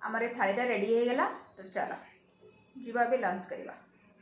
आमर थालीटा रेडी हो गला। तो चलो जीवा भी लंच करवा।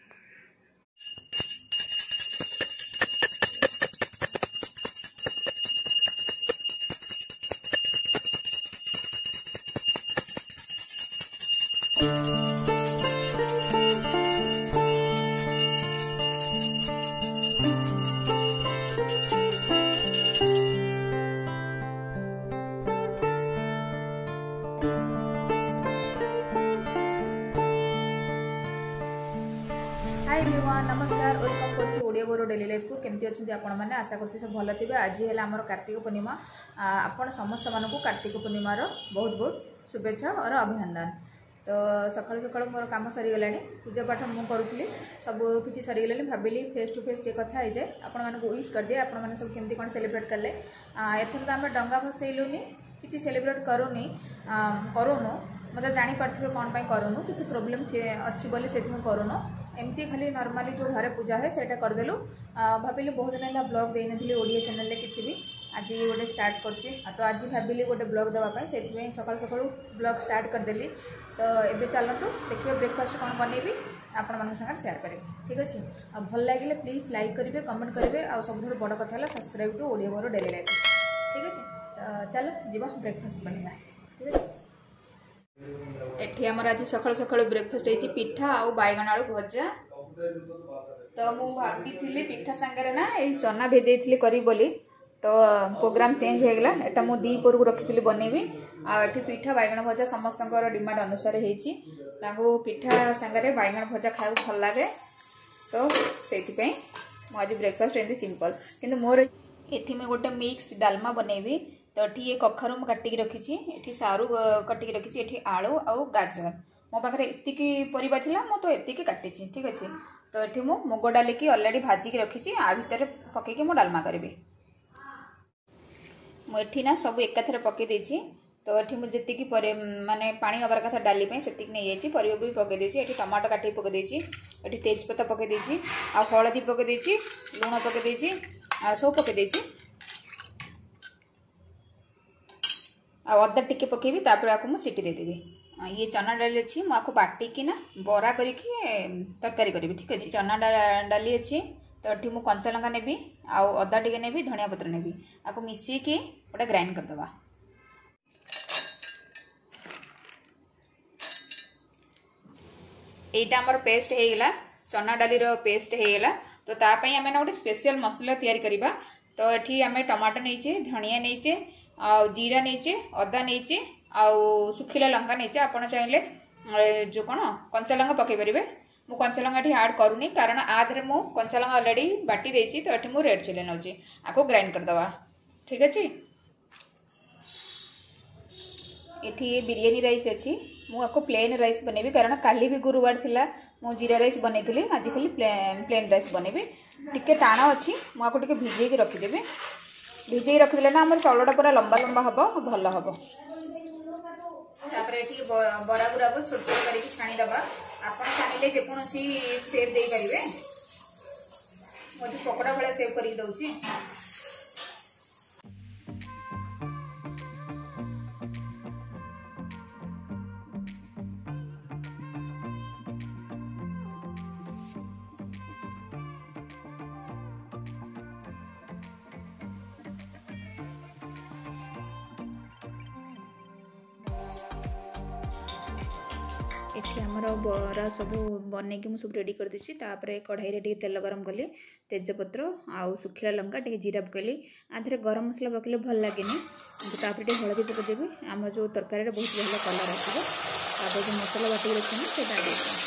हाय एवरीवन, नमस्कार। वेलकम करछि ओडिया बोरो डेली लाइफ को। केमती अछंती आपण माने? आशा करछि सब भल थिबे। आज है हमर कार्तिक पूर्णिमा। आपण समस्त मानकु कार्तिक पूर्णिमार बहुत बहुत शुभेच्छा और अभिनंदन। तो सकाळु सकाळु मोर काम सरी गलानी, पूजा पाठ मु करूथली, सब किछि सरी गलानी। भाबिली फेस टू फेस टे कथा हे जाय, आपण मानकु विश कर दे। आपण माने सब केमती कोन सेलिब्रेट करले। एथन तो हम डंगा भसैलुनी, किछि सेलिब्रेट करूनी करूनो। मतलब जानी पार्थिबे कोन पय करूनो, किछि प्रॉब्लम अछि बोली सेति में करूनो। एमती खाली नॉर्मली जो घरे पूजा है सेटा करदेलु। भाविली बहुत दिन है ब्लॉग दे नथली ओडिया चैनल किसी भी। आज गोटे स्टार्ट करछि। तो आज भाविली गोटे ब्लॉग देवाई से सकाल सकाल ब्लॉग स्टार्ट करदेली। तो एबे चलतु देखिए ब्रेकफास्ट कौन बनैबी आपण मन संग शेयर करेंगे। ठीक अच्छे। भल लगे प्लीज लाइक करेंगे, कमेंट करेंगे। और सब बड़ कथा है सब्सक्राइब टू ओडिया बोरो डेली लाइफ। ठीक अच्छे। तो चलो जीवा ब्रेकफास्ट बनवा। ठीक है। एठी हमर आज सकाळ सकाळ ब्रेकफास्ट है पिठा और बैगन आलू भजा। तो मु भाभी पिठा संगे ना ये चना भेदे करी बोली। तो प्रोग्राम चेंज हो गला। एटा मु दी पर रखी बनैबी। आठी पिठा बैगन भजा समस्त डिमांड अनुसार होती। पिठा संगे बैगन भजा खाऊ भल लगे। तो से आज ब्रेकफास्ट एमती सिंपल। किंतु मोर एठी में गोटे मिक्स डालमा बनैबी। तो ये कखारू मुझे काटिक रखी, ये सारू काटिक रखी, ये आलू और गाजर मो पाखे एतिकी परिबा थिला, मो तो एतिकी काटी। ठीक अच्छे। तो ये मु मुग डाली की ऑलरेडी भाजिक रखी, आ भितर पकईकी मु डालमा करी। मुझे ना सब एकाथरे पकई देछि। तो ये मुझे माने पानी हबार कथा डाली से नहीं जाइए। परिवा भी पकई देछि। ये टमाटो काटी पकई देछि, ये तेजपत्ता पकई देछि, आ हळदी पकई देछि, लूण पकई देछि, आ सब पकई देछि। अदा टिके पकेबी, तापर आपको मुझे सीटी देदेवी। ये चना डाली अच्छी मुझे बाटिकी ना बरा करके तरकारी करी। ठीक अच्छे। चना डाली अच्छी। तो ये मुझे कंचा लंका नेबी, अदा टिके नेबी, धनिया पत्र नेबी, आपको मिसेकी गोटे ग्राइंड करदबा। एटा हमर पेस्ट हो गला, चना डाली रो पेस्ट हो गला। तो तापई आमे ना गोटे स्पेशल मसला तैयारी करिबा। तो एठी आमे टमाटो नैचे, धनिया नैचे, आ जीरा नैचे, अदा नैचे, आ सुखिला लंका नैचे। आपण चाहिले जो कौन कंचा लंका पकई पारे। मु कंचा लंका ये आड करूनी, कारण आधे मु कंचा लंका ऑलरेडी बाटी देछि। तो ये रेड चिली नौची, आपको ग्राइंड करदवा। ठीक अच्छे। ये बिरयानी राइस अच्छी, मुझे प्लेन राइस बनैबी, कारण काली भी गुरुवार थिला मु जीरा राइस बनैथिली। आज खाली प्लेन राइस बनैबी। टिके टाण अच्छी, मुझे टिके भिजेकी रखिदेबी। भिजे रखिदे ना आम चाउलटा पूरा लंबा लंबा हम भल हम। बरा गुरा को छोट छोट करके छाणीदबा। आप छाणिले जेकोसी सेप दे पारे। मुझे पकोड़ा भाया सेप कर दौची। एठी हमर बरा सब बनैकी सब रेडी कर देछि। तापर कढ़ाई रे तेल गरम कली, तेजपत्र आउ सुखिला लंका टे जीरा पकली। आधे गरम मसला पकले भल लगे। तापर हलदी पकईदेवी। आम जो तरकारी बहुत भल कलर आसो। तापर जो मसला बाटी रखी से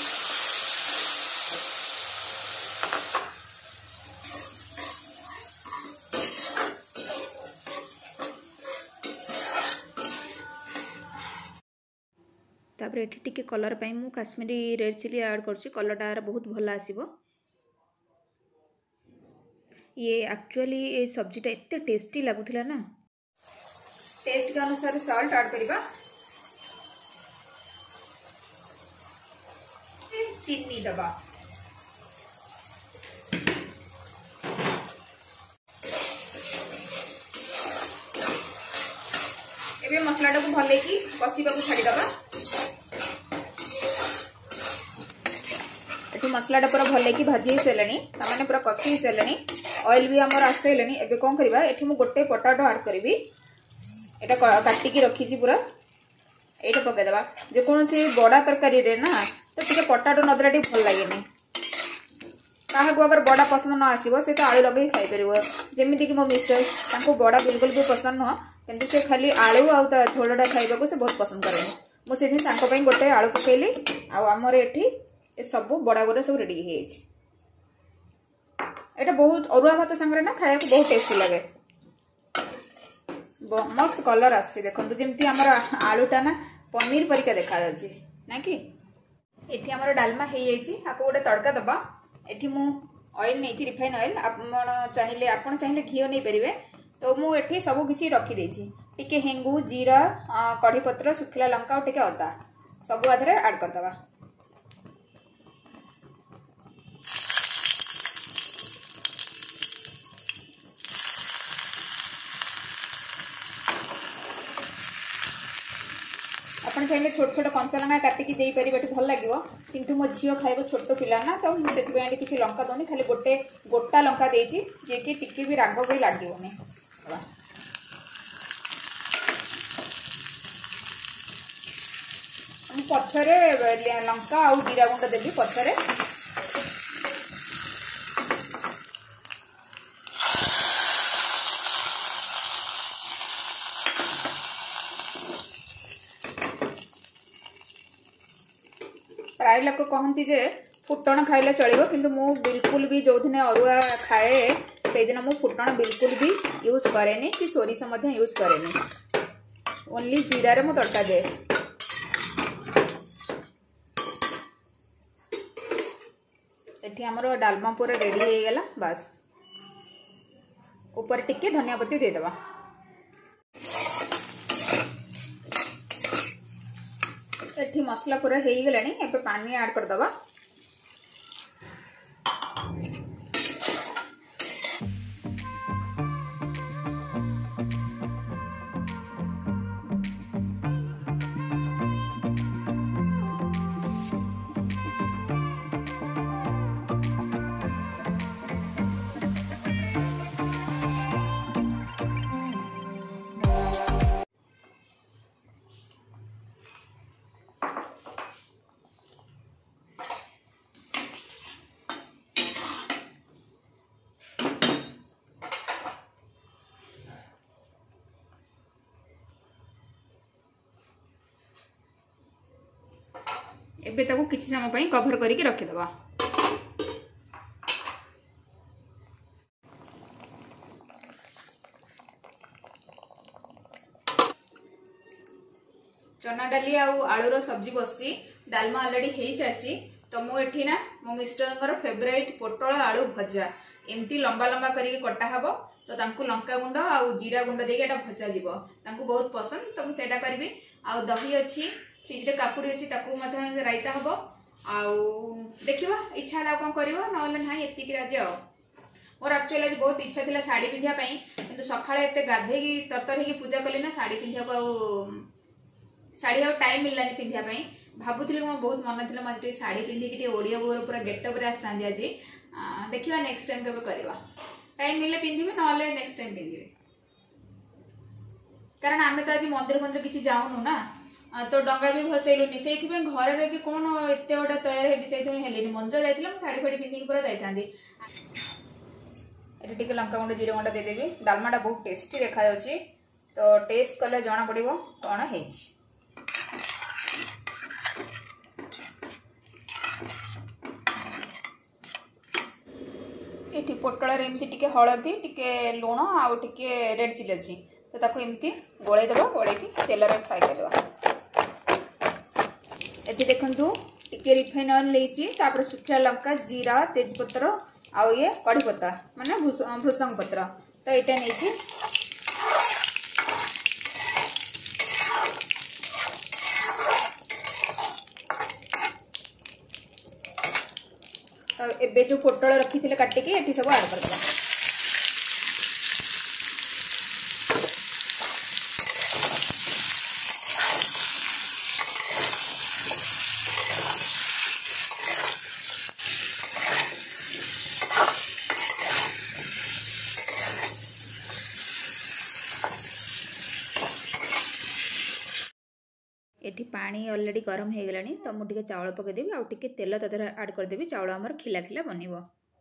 तापर एठी टिके कलर पाई मु काश्मीरी रेड चिली ऐड करछि। कलरटा बहुत भल आसीबो। ये एक्चुअली ये सब्जीटा एते टेस्टी लागुथिला ना। टेस्ट के अनुसार सॉल्ट ऐड करिबा। चीनी दबा। एबे मसलाटा को भले की कसीबा को छाड़ी दबा। मसलाटा पूरा भल कि भाजी सारे ताने पूरा कषि सारे ऑयल भी आमर आसारे एबे कौन करवा ये मुझे गोटे पोटाटो ऐड करी यहाँ काटिकी रखी पूरा ये पकईदे जेकोसी बड़ा तरकारी ना तो टे पोटाटो नदेला टे भल लगे क्या अगर बड़ा पसंद न आसो सी तो आलू लगे खाईपर जमीक मो मिस्टर बड़ा बिल्कुल भी पसंद नुह कि से खाली आलू आ झोलटा खाइबा से बहुत पसंद करें मुझे गोटे आलू पकईली आमर ये सब बड़ा बड़ा सब रेडी यहाँ बहुत अरुआ भात सांगे ना खाया बहुत टेस्टी लगे मस्त कलर आसी देखो जमी आम आलूटा ना पनीर परिका देखा ना कि ये आम डालमा हो आपको गोटे तड़का दबा ये मु ऑयल नहीं रिफाइन ऑयल आपन चाहिए घी नहीं पारे तो मुझे सब किसी रखी टिके हेंगू जीरा कढ़ी पत्र सुखिला लंका और टिके अदा सब आधे ऐड करदे आपन चाहिए छोट छोट कंचा लंका काटिकी दे पारे भल लगे किंतु मो झील खाइब छोट पिला ना तो मुझे किसी लंका दौनी खाली गोटे गोटा लंका देजी जे कि टिके भी राग भी लगे पछरे लंका आउ जीरा गुंड देवी पछरे प्राय लोक कहती जे फुटण खाइले चलो किंतु मु बिल्कुल भी जो दिन अरुआ खाए से दिन मु फुटण बिल्कुल भी यूज करे कि सोरिष यूज करे ओनली जीरा रे मु तड़का दे ये आमर डालमा पूरा रेडी हो गला बस ऊपर टिके धनिया पत्ती देदेबा ये मसला पूरा हो गला एबे पानी ऐड करदबा एबे ताको किछि समय पई कवर करके रखिदबा चना डाली आलूर सब्जी बसी डालमा ऑलरेडी हो सारी तो मुझे ना मो मिस्टर फेवरेट पोटल आलू भजा एमती लंबा लंबा करके कटा हब तो तांकु लंका गुंड आ जीरा गुंड देके एटा भजा जीवो तांकु बहुत पसंद तो मुझे करबी आ दही अच्छी फ्रिज रे काकुड़ी अच्छी ताकू मध्य रायता हब आउ देखिबा इच्छा है कौन करबो न ना एतिक राजी आ मोर एक्चुअली आज बहुत इच्छा थिला साड़ी पिंधिया पई किंतु सखाळे एते गाधे की तरतर हेकी पूजा कली ना साड़ी पिंधिया को साड़ी आ टाइम मिललानी पिंधिया पई भाबुथिले मो बहुत मन थिला मज टे साड़ी पिंधि कि ओडिया बोर पूरा गेटअप रे आस्तांदी आज देखिबा नेक्स्ट टाइम केबे करबा टाइम मिले पिंधिबे नले नेक्स्ट टाइम पिंधिबे कारण आमे तो आज मंदिर मंदिर किछि जाउनु ना तो डंगा भी भसैलुनि से घर रही कौन एत गोटे तैयार हेबी से मंदिर जाइए शाढ़ी फाड़ी पिंधिक पूरा जाती टे लंका गुंड जीरा गुंड देदेवी डालमाटा बहुत टेस्टी देखा तो टेस्ट कले जना पड़ो कौन है ये पोटल एमती टिके हलदी टिके लुण आउ टिके रेड चिली अच्छी तो ताको एमती गोलैदेव गोल तेल फ्राए करवा ये देखु टिके रिफाइन ऑयल लेची तापर सुखिया लंका जीरा तेजपत्र आउ ये कढ़ी पत्ता माने भृषंग पत्र तो यहाँ नहीं तो एबे जो पोटल रखी थे काटिकी ये सब ऐड कर एठी पानी ऑलरेडी गरम हो गलानी तो मुझे चाउल पकईदेवी आउ टिके तेल तादेह आड करदेवी चाउल आमर खिला खिला बनइबो।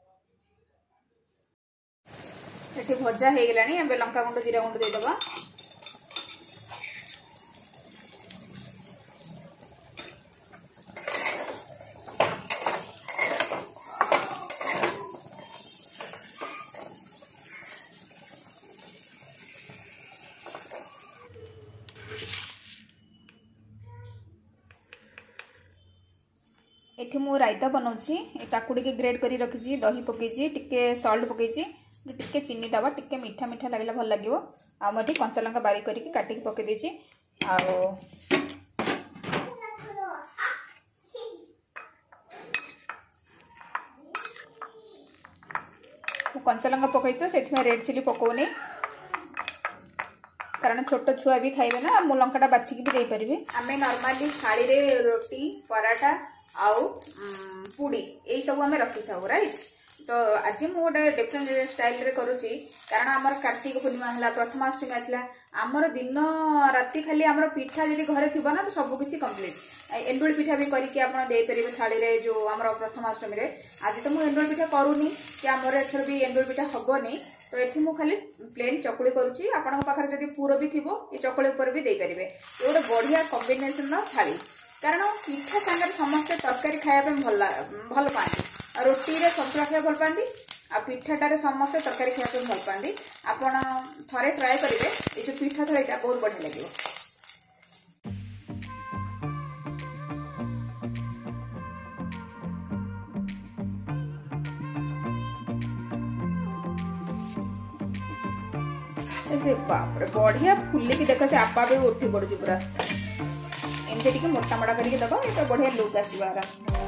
एठी भजा हो गलानी एबे लंका गुंड जीरा गुंड देदेबा। एठी मु रायता बनाऊँगी काकुड़ी के ग्रेड करी रखी दही पकई टिके सल्ट पकई टिके चीनी दबा टिके मीठा मीठा लगे भल लगे आठी कंचा लंका बारीक करके काटिक पकई देछि कंचा लंका पकई तो से रेड चिली पकौनी कारण छोट छुआ भी खाइबे ना मु लंकाटा बाछिकी भी दे पारिबे। आमे नॉर्मली थाली रे रोटी पराठा आउ पुड़ी यही सब आम रखी था राइट। तो आज मुझे गोटे डिफरेंट स्टाइल रे करुच्ची कारण आमर कार्तिक पूर्णिमा है प्रथमाष्टमी आसला आमर दिन राति खाली आमर पिठा जी घरे थी ना तो सबकि कम्प्लीट एंडुल पिठा भी करके आप दे पारे थाली रे जो आमर प्रथमाष्टमी रे। आज तो मुझे एंडुल पिठा करूनी कि आमर एथर भी एंडुल पिठा हेनी तो ये मुझे खाली प्लेन चकुड़ी करुच्ची आपण पाखे जब पुर भी थी ये चकुड़ी उपर भी दे पारे। ये गोटे बढ़िया कॉम्बिनेशन थाली कारण पिठा सांगे समस्ते तरकारी खाया भल पाती रोटी रे सतुआ खाया भल पाती आ पिठाटारे समस्ते तरकारी खाया भल पाती। आपण थरे ट्राए करेंगे ये जो पिठा थरईटा बहुत बढ़िया लगे। बाप रे बढ़िया फुलिकी देख से आपा भी उठी पड़ी पूरा एमती टिके मोटा मोटा करके दबा ये बढ़िया लुक आसबार।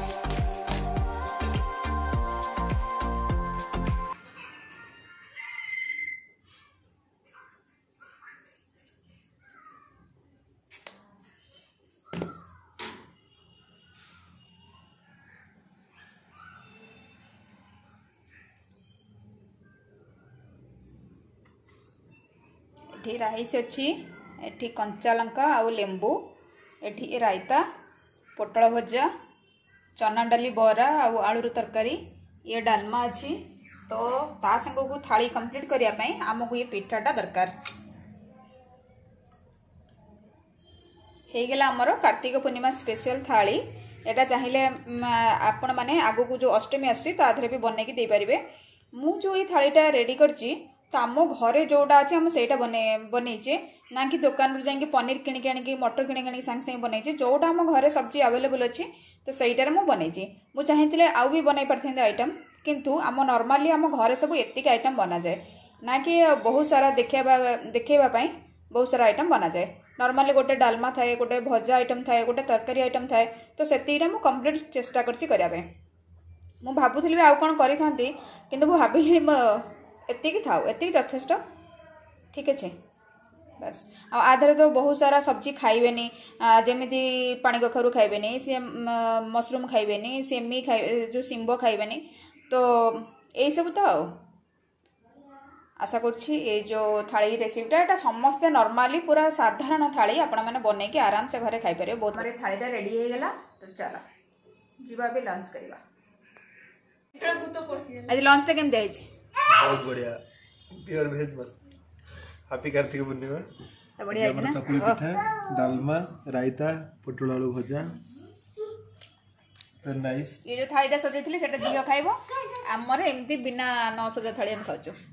एठी राइस अच्छी एठी कंचा लंका आउ लेंबू एठी रायता पोटल भजा चना डाली बरा आउ आलूर तरकारी ये डालमा अच्छी तो ता संग को थाली कंप्लीट करने आमको ये पिठाटा दरकार हो आमर कार्तिक पूर्णिमा स्पेशल थाली। एटा चाहिए आपण मैंने आगु को जो अष्टमी आसुची ताधरे भी बनई दे पारे। मु जो ये थालीटा रेडी करची तो आम घरे जोटा अच्छे आम से बनईचे ना कि दुकान जाकि पनीर किणिक आनिक मटर किणिक आनिक सांगे सांगे बनईचे जोटा आम घरे सब्जी अवेलेबल अच्छी तो सहीटार मुझे बनईची। मुझे चाहिए आउ भी बनई पारथि आइटम किंतु आम नॉर्मली आम घरे सब एतिक आइटम बना जाए ना कि बहुत सारा देखेबाई बहुत सारा आइटम बना जाए। नॉर्मली गोटे डालमा थाए गोटे भजा आइटम थाए गोटे तरकारी आइटम थाए तो से कम्प्लीट चेष्टा करने मु भावुली आउ कौन करी किंतु मु भाविली एतिक थाउ एतिक यथेष्ट ठीक अच्छे बस। आधे तो बहुत सारा सब्जी खाइबेनी जमीती पानी कखारू खाइबेनी सी मशरूम खाइबेनी सेमी खाइ जो सिंब खाइबेनी तो यही सब तो आशा करछि ये जो थाली रेसिपीटा एटा समस्ते नॉर्मली पूरा साधारण थाली आपण माने बनै के आराम से घरे खाइ पारे। बहुत मारे थालीटा रेडी हो गला तो चला जीवा भी लंच करबा। आज लंच टा केम जाइछि बहुत बढ़िया प्योर वेज मस्त हैप्पी कार्तिक पूर्णिमा तो बढ़िया है ना चकुली पिठा डालमा रायता पोटल आलू भजा तो नाइस। ये जो थालीटा सजेइथिले सेटा झियो खाइबो हमर एमती बिना न सजा थाली हम खाउछु।